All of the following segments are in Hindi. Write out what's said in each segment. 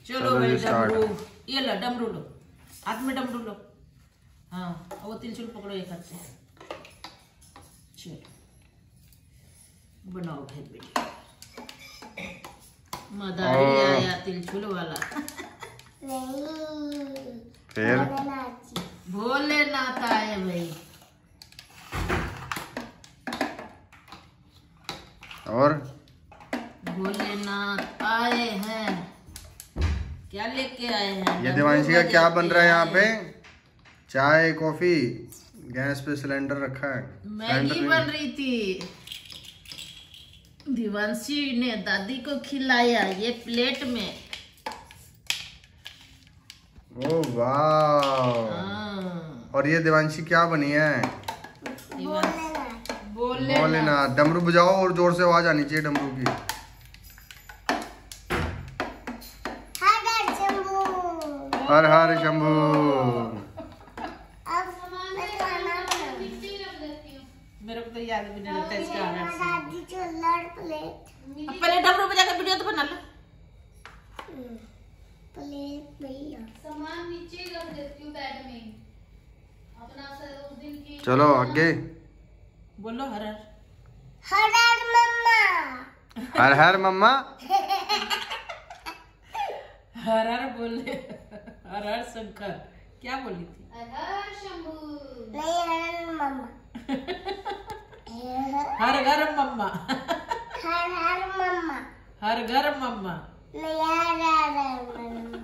चलो भाई डमरू, ये लो डमरू लो, हाथ में डमरू लो। हाँ वो तिलचुल पकड़ो एक हाथ से। चलो बनाओ भाई वीडियो। मदारी आया तिलचुल वाला। फिर भोलेनाथ आए भाई। और भोलेनाथ आए हैं। क्या लेके आए हैं? ये देवांशी का क्या बन रहा है यहाँ पे? चाय कॉफी, गैस पे सिलेंडर रखा है। मैगी बन रही थी, देवांशी ने दादी को खिलाया ये प्लेट में। ओ वाह। और ये देवांशी क्या बनी है? भोलेनाथ। डमरू बजाओ और जोर से आवाज आनी चाहिए डमरू की। हर हर शंभू। मेरे को तो याद भी नहीं रहता इसका। पहले डमरू बजा के वीडियो तो बना लो। सामान नीचे रख देती हूँ बेड में अपना उस दिन की। चलो आगे बोलो हर हर। हर हर मम्मा। हर हर मम्मा। हर हर बोले। हर हर शंकर क्या बोली थी? हर हर शंभू। नहीं हर मम्मा। हर घर मम्मा। हर हर मम्मा। हर घर मम्मा। नहीं हर हर मम्मा।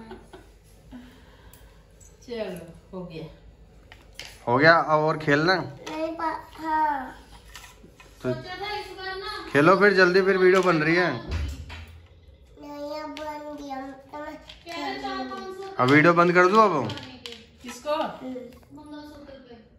चलो हो गया। हो गया अब और खेलना? नहीं हाँ तो खेलो फिर जल्दी, फिर वीडियो बन रही है। नहीं अब बन गया। अब वीडियो बंद कर दूँ अब? किसको? मंगलसूत्र पे